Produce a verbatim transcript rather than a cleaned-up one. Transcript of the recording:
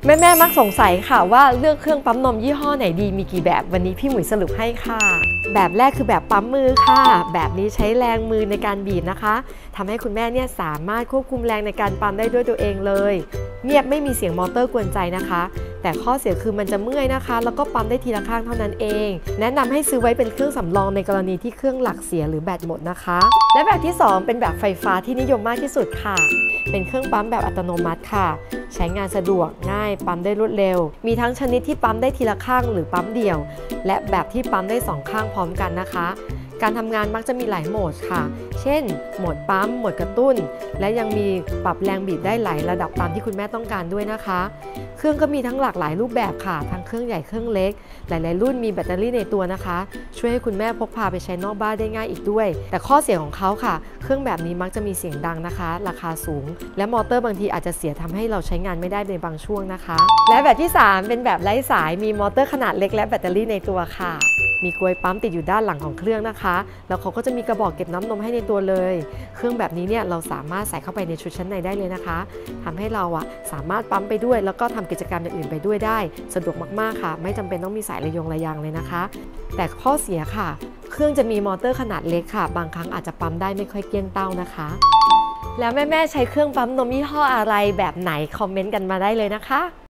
แม่ๆมักสงสัยค่ะว่าเลือกเครื่องปั๊มนมยี่ห้อไหนดีมีกี่แบบวันนี้พี่หมวยสรุปให้ค่ะแบบแรกคือแบบปั๊มมือค่ะแบบนี้ใช้แรงมือในการบีบนะคะทำให้คุณแม่เนี่ยสามารถควบคุมแรงในการปั๊มได้ด้วยตัวเองเลยเงียบไม่มีเสียงมอเตอร์กวนใจนะคะแต่ข้อเสียคือมันจะเมื่อยนะคะแล้วก็ปั๊มได้ทีละข้างเท่านั้นเองแนะนำให้ซื้อไว้เป็นเครื่องสำรองในกรณีที่เครื่องหลักเสียหรือแบตหมดนะคะและแบบที่สองเป็นแบบไฟฟ้าที่นิยมมากที่สุดค่ะเป็นเครื่องปั๊มแบบอัตโนมัติค่ะใช้งานสะดวกง่ายปั๊มได้รวดเร็วมีทั้งชนิดที่ปั๊มได้ทีละข้างหรือปั๊มเดี่ยวและแบบที่ปั๊มได้สองข้างพร้อมกันนะคะการทำงานมักจะมีหลายโหมดค่ะเช่นโหมดปั๊มโหมดกระตุ้นและยังมีปรับแรงบีบได้หลายระดับตามที่คุณแม่ต้องการด้วยนะคะเครื่องก็มีทั้งหลากหลายรูปแบบค่ะทั้งเครื่องใหญ่เครื่องเล็กหลายๆรุ่นมีแบตเตอรี่ในตัวนะคะช่วยให้คุณแม่พกพาไปใช้นอกบ้านได้ง่ายอีกด้วยแต่ข้อเสียของเขาค่ะเครื่องแบบนี้มักจะมีเสียงดังนะคะราคาสูงและมอเตอร์บางทีอาจจะเสียทำให้เราใช้งานไม่ได้ในบางช่วงนะคะและแบบที่สามเป็นแบบไร้สายมีมอเตอร์ขนาดเล็กและแบตเตอรี่ในตัวค่ะมีกลวยปั๊มติดอยู่ด้านหลังของเครื่องนะคะแล้วเขาก็จะมีกระบอกเก็บน้ำนมให้ในตัวเลยเครื่องแบบนี้เนี่ยเราสามารถใส่เข้าไปในชุดชั้นในได้เลยนะคะทำให้เราอะสามารถปั๊มไปด้วยแล้วก็ทำกิจกรรมอย่างอื่นไปด้วยได้สะดวกมากๆค่ะไม่จำเป็นต้องมีสายระยงระยางเลยนะคะแต่ข้อเสียค่ะเครื่องจะมีมอเตอร์ขนาดเล็กค่ะบางครั้งอาจจะปั๊มได้ไม่ค่อยเกลี้ยงเต้านะคะแล้วแม่ๆใช้เครื่องปั๊มนมยี่ห้ออะไรแบบไหนคอมเมนต์กันมาได้เลยนะคะ